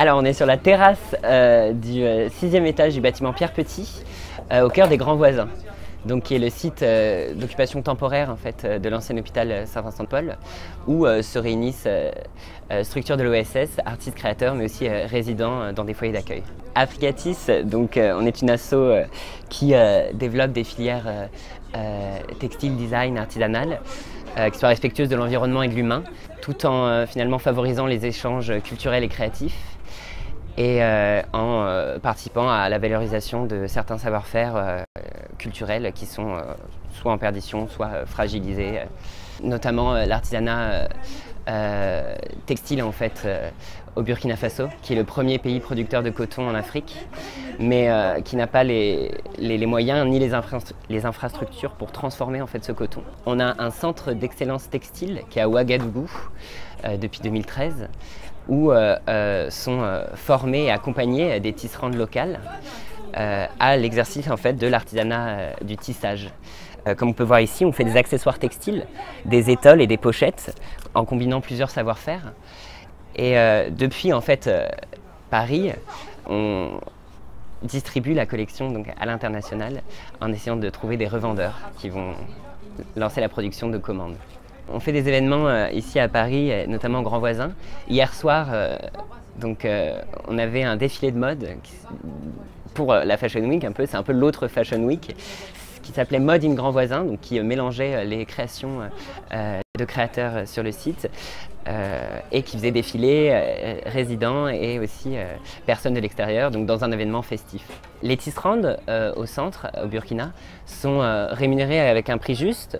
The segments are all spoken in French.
Alors on est sur la terrasse du 6e étage du bâtiment Pierre Petit, au cœur des Grands Voisins, donc qui est le site d'occupation temporaire en fait, de l'ancien hôpital Saint-Vincent-de-Paul, où se réunissent structures de l'OSS, artistes créateurs, mais aussi résidents dans des foyers d'accueil. Africatis, donc on est une asso qui développe des filières textile, design, artisanales, qui soient respectueuses de l'environnement et de l'humain, tout en finalement favorisant les échanges culturels et créatifs, et en participant à la valorisation de certains savoir-faire culturels qui sont soit en perdition, soit fragilisés, notamment l'artisanat textile en fait au Burkina Faso, qui est le premier pays producteur de coton en Afrique, mais qui n'a pas les moyens ni les infrastructures pour transformer en fait ce coton. On a un centre d'excellence textile qui est à Ouagadougou depuis 2013, où sont formés et accompagnés des tisserandes locales à l'exercice en fait de l'artisanat du tissage. Comme on peut voir ici, on fait des accessoires textiles, des étoles et des pochettes en combinant plusieurs savoir-faire. Et depuis en fait Paris, on distribue la collection donc, à l'international en essayant de trouver des revendeurs qui vont lancer la production de commandes. On fait des événements ici à Paris, notamment Grands Voisins. Hier soir, on avait un défilé de mode pour la Fashion Week, c'est un peu l'autre Fashion Week, qui s'appelait Mode in Grands Voisins, donc qui mélangeait les créations de créateurs sur le site et qui faisait défiler résidents et aussi personnes de l'extérieur, donc dans un événement festif. Les tisserandes au centre, au Burkina, sont rémunérées avec un prix juste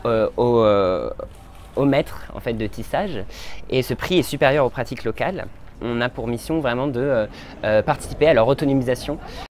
au mètre en fait, de tissage, et ce prix est supérieur aux pratiques locales. On a pour mission vraiment de participer à leur autonomisation